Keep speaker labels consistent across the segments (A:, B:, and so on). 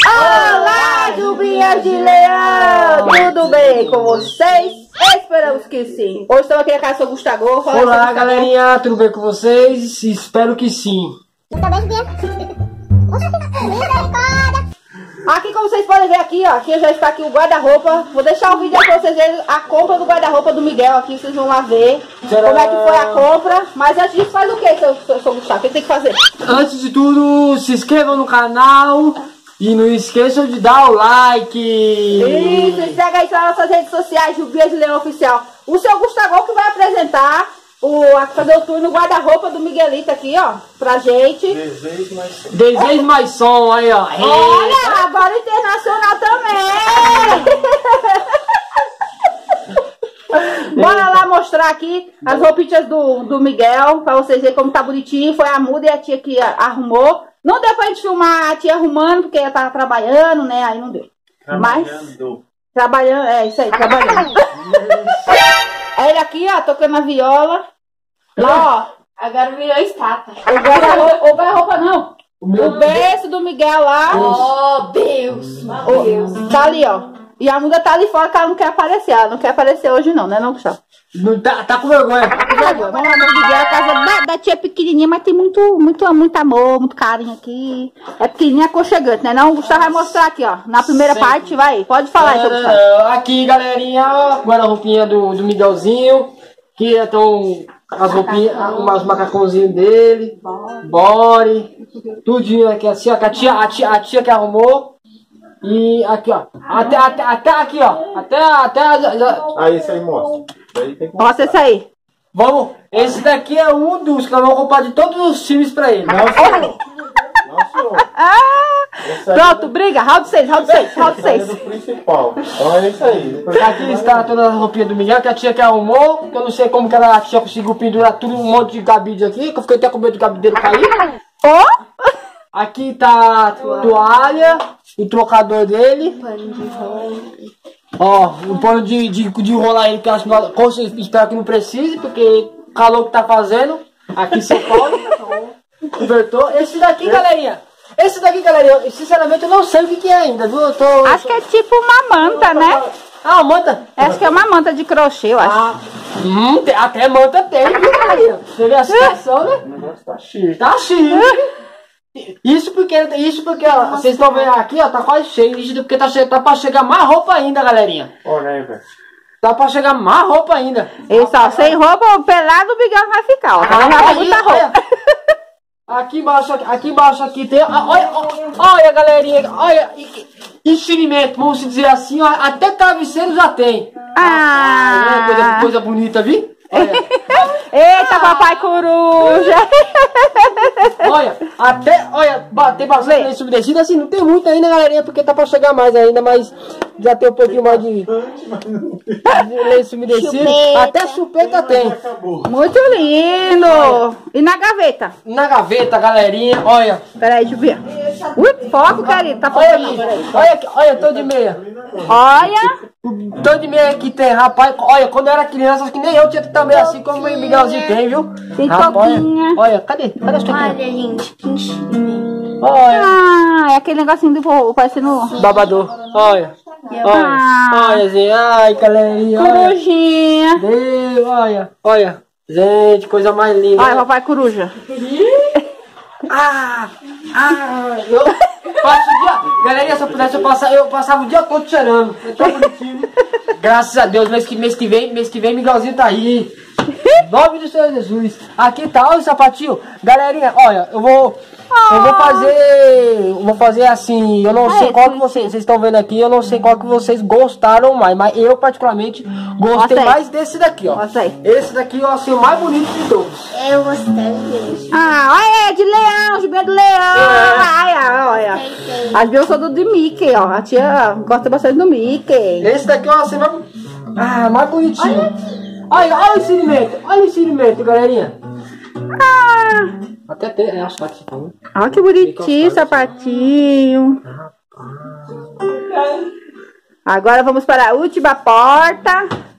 A: Olá, Jubinhas de Leão! Tudo bem com vocês? Esperamos que sim. Hoje estamos aqui na casa do seu Gustavo.
B: Olá, galerinha, tudo bem com vocês? Espero que sim.
A: Aqui, como vocês podem ver aqui, ó, aqui já está aqui o guarda-roupa. Vou deixar o vídeo aí pra vocês verem a compra do guarda-roupa do Miguel aqui, vocês vão lá ver como é que foi a compra. Mas antes disso, faz o que, seu Gustavo? O que tem que fazer?
B: Antes de tudo, se inscrevam no canal e não esqueçam de dar o like.
A: Isso, segue aí nas nossas redes sociais, Jubinhas de Leão Oficial. O seu Gustavo que vai apresentar fazer o tour no guarda-roupa do Miguelito aqui, ó, pra gente.
B: Desejo mais som, aí, ó.
A: Olha, agora internacional também. Bora lá mostrar aqui as roupinhas do Miguel, pra vocês verem como tá bonitinho. Foi a muda e a tia que arrumou. Não deu pra gente filmar a tia arrumando, porque ela tava trabalhando, né, aí não deu. Trabalhando, é isso aí, trabalhando. Ele aqui, ó, tocando a viola. Lá, ó. Agora virou estátua. O guarda-roupa não. O berço do Miguel lá.
C: Oh, Deus. Meu Deus.
A: Tá ali, ó. E a muda tá ali fora que ela não quer aparecer. Ela não quer aparecer hoje não, né, não, Gustavo?
B: Não tá com vergonha.
A: Tá com vergonha. Vamos lá no Miguel, a casa da tia pequenininha, mas tem muito amor, muito carinho aqui. É pequenininha, aconchegante, né? Não, o Gustavo vai mostrar aqui, ó. Na primeira parte, vai. Pode falar aí, seu Gustavo.
B: Aqui, galerinha, guarda-roupinha do Miguelzinho. Aqui estão as roupinhas, os macacãozinhos dele. Bore. Tudinho aqui, assim, ó. A tia que arrumou. E aqui, ó. Até aqui, ó. Até.
D: Aí, esse aí mostra.
A: Mostra esse aí.
B: Vamos. Esse daqui é um dos que nós vamos comprar de todos os times pra ele.
D: Não, senhor. Não, senhor.
A: Pronto, briga. Round 6, round 6, round 6.
D: Do principal. Então é isso aí.
B: Aqui está toda a roupinha do Miguel, que a tia que arrumou. Que eu não sei como que a tia conseguiu pendurar tudo, um monte de cabide aqui. Que eu fiquei até com medo do cabide dele cair.
A: Ó.
B: Aqui tá a toalha, o trocador dele. Ó, o pano de enrolar ele, que eu acho que espero que não precise, porque o calor que tá fazendo. Aqui em São Paulo. Cobertor. Esse daqui, galerinha, sinceramente eu não sei o que é ainda, viu?
A: Acho que é tipo uma manta, né?
B: Ah, manta?
A: Acho que é uma manta de crochê, eu acho.
B: Até manta tem, viu, galerinha? Você vê a situação, né?
D: O negócio tá chique.
B: Tá chique. Isso porque ó, vocês estão vendo aqui, ó, tá quase cheio. Isso porque tá pra chegar mais roupa ainda, galerinha.
D: Olha aí, velho.
B: Tá pra chegar mais roupa ainda.
A: Isso, ó, sem roupa, o pelado, o Miguel vai ficar, ó. Vai muita roupa.
B: Aqui embaixo aqui tem, olha, galerinha, olha, enchimento, vamos dizer assim, ó, até travesseiro já tem. Coisa bonita, viu? Olha.
A: Eita, papai coruja!
B: Olha, tem bastante lenço umedecido, assim, não tem muito ainda, galerinha, porque tá pra chegar mais ainda, mas já tem um pouquinho mais de lenço umedecido. Até chupeta tem.
A: Muito lindo! E na gaveta?
B: Na gaveta, galerinha, olha.
A: Peraí, deixa eu ver. Ui, foco, querido, tá
B: Olha
A: focando.
B: aqui, olha, tô de meia.
A: Olha!
B: Tô de meia que tem, rapaz, olha, quando eu era criança, acho que nem eu tinha que também assim como o Miguelzinho tem, viu?
A: Tem
B: rapaz,
A: toquinha.
B: Olha, cadê as toquinhas?
C: Olha, gente, que enchimento.
B: Olha.
A: É aquele negocinho do parecendo
B: Babador, olha. Olha, gente, ai, galerinha, olha.
A: corujinha.
B: Deus, olha. Gente, coisa mais linda.
A: Olha, papai coruja.
B: Eu passo o dia, galerinha, se eu pudesse eu passava o dia todo cheirando. É tão bonitinho. Graças a Deus, mês que vem, Miguelzinho tá aí. Nome do Senhor Jesus. Aqui tá, olha o sapatinho. Galerinha, olha, eu vou fazer assim, eu não sei qual que vocês estão vendo aqui, eu não sei qual que vocês gostaram mais, mas eu particularmente gostei mais desse daqui, ó. Esse daqui, ó, assim, o mais bonito de todos.
C: Eu gostei dele.
A: Olha, de leão, Jubinha do leão. Olha. As minhas são de Mickey, ó. A tia gosta bastante do Mickey.
B: Esse daqui, ó, assim, mais bonitinho. Olha o ensinamento, galerinha. Até tem, acho que tá falando.
A: Olha que bonitinho, sapatinho. Agora vamos para a última porta.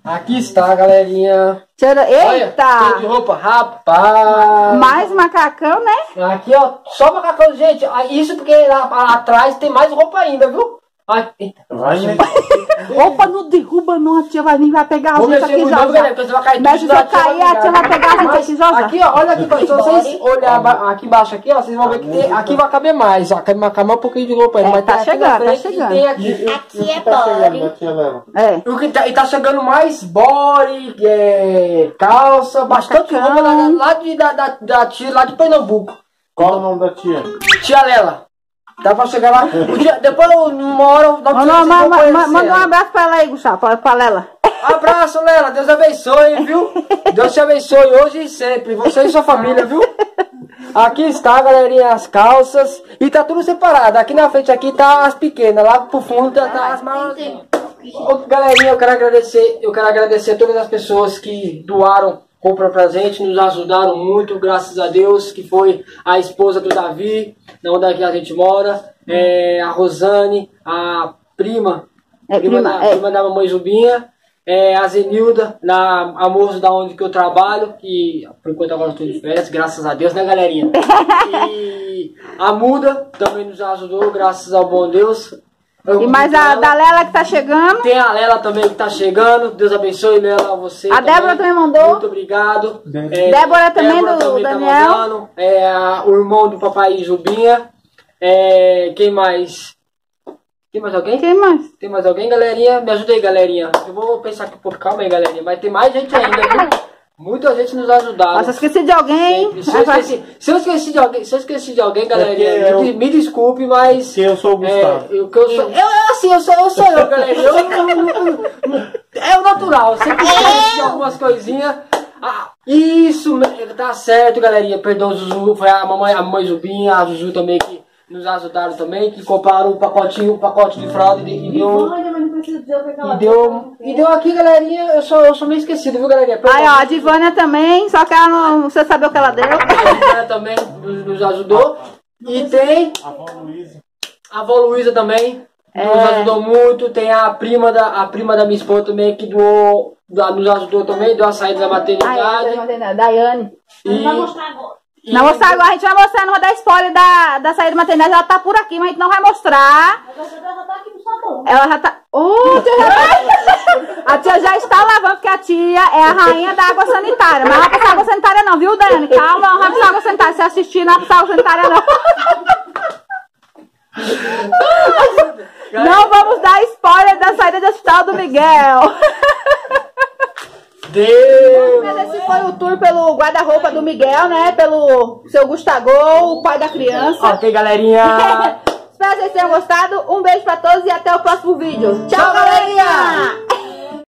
B: Aqui está, galerinha.
A: Tira...
B: Olha,
A: Eita!
B: cheio de roupa, rapaz.
A: Mais macacão, né?
B: Aqui, ó, só macacão, gente. Isso porque lá atrás tem mais roupa ainda, viu? Aqui.
D: Vai, né?
A: Opa, não derruba não, a tia vai vir, vai pegar a
B: Vou
A: gente
B: mexer
A: aqui
B: muito,
A: já.
B: não, galera, porque você vai cair
A: Mas se
B: tudo,
A: eu cair, a tia vai pegar a gente
B: Mas
A: aqui já.
B: aqui, ó, olha aqui, se vocês olharem aqui embaixo, aqui, ó, vocês vão ver que tem, aqui vai caber mais, ó, cabe um pouquinho de roupa aí, mas
A: tá
B: tem aqui
A: chegando,
B: na
A: tá
B: frente
A: chegando.
B: e tem aqui.
C: Aqui é
D: Tá chegando,
C: body.
D: tia Lela.
A: É.
B: O que tá, e tá chegando mais body, calça, bastante
A: Macacão.
B: roupa da tia lá de Pernambuco.
D: Qual o nome da tia?
B: Tia Lela. Dá pra chegar lá. Depois, uma hora,
A: Manda um abraço pra ela aí, Gustavo, pra Lela.
B: Abraço, Lela. Deus abençoe, viu? Deus te abençoe hoje e sempre. Você e sua família, viu? Aqui está, galerinha, as calças. E tá tudo separado. Aqui na frente aqui tá as pequenas. Lá pro fundo tá as maiores. Ô, galerinha, eu quero agradecer a todas as pessoas que doaram compra pra gente, nos ajudaram muito, graças a Deus, que foi a esposa do Davi, na onde aqui a gente mora, a Rosane, a prima da mamãe Zubinha, a Zenilda, a moça da onde que eu trabalho, que por enquanto agora estou de férias, graças a Deus, né, galerinha? E a Muda também nos ajudou, graças ao bom Deus.
A: E mais a da Lela que tá chegando.
B: Tem a Lela também que tá chegando. Deus abençoe, Lela, você.
A: A Débora também mandou.
B: Muito obrigado.
A: Débora também do Daniel.
B: Tá mandando. O irmão do papai Zubinha. Quem mais? Tem mais alguém?
A: Quem mais?
B: Tem mais alguém, galerinha? Me ajuda aí, galerinha. Eu vou pensar aqui um pouco. Calma aí, galerinha. Vai ter mais gente ainda, viu? Muita gente nos ajudaram.
A: Nossa, esqueci de alguém.
B: Se eu esqueci de alguém, galerinha, me desculpe, mas...
D: Que eu sou o Gustavo.
B: Eu sou eu, galerinha. É o natural. Sempre esqueci de algumas coisinhas. Isso, tá certo, galerinha. Perdão, Zuzu. Foi a mamãe Zubinha, a Zuzu também que nos ajudaram também, que compraram um pacote de fralda e deu aqui, galerinha. Eu sou meio esquecido, viu, galerinha?
A: Aí, ó, a Divânia também, só que ela não... Você sabe o que ela deu.
B: A Divânia também nos ajudou. E tem a avó Luísa também, nos ajudou muito. Tem a prima da minha esposa também, que nos ajudou também, deu a saída da maternidade.
A: Daiane.
B: E...
C: Vai mostrar agora.
A: Não mostrar agora, a gente vai mostrar, não vai dar spoiler da saída da maternidade, ela tá por aqui, mas a gente não vai mostrar.
C: Agora já tá aqui no sabor.
A: Ela já tá... A tia já está lavando, porque a tia é a rainha da água sanitária. Mas não vai passar água sanitária não, viu, Dani? Calma, não vai passar água sanitária. Se assistir, não vai passar água sanitária não. Não vamos dar spoiler da saída do hospital do Miguel.
B: Deus!
A: Mas esse foi o tour pelo guarda-roupa do Miguel, né? Pelo seu Gustavo, o pai da criança.
B: Ok, galerinha!
A: Espero que vocês tenham gostado. Um beijo pra todos e até o próximo vídeo. Tchau, galerinha!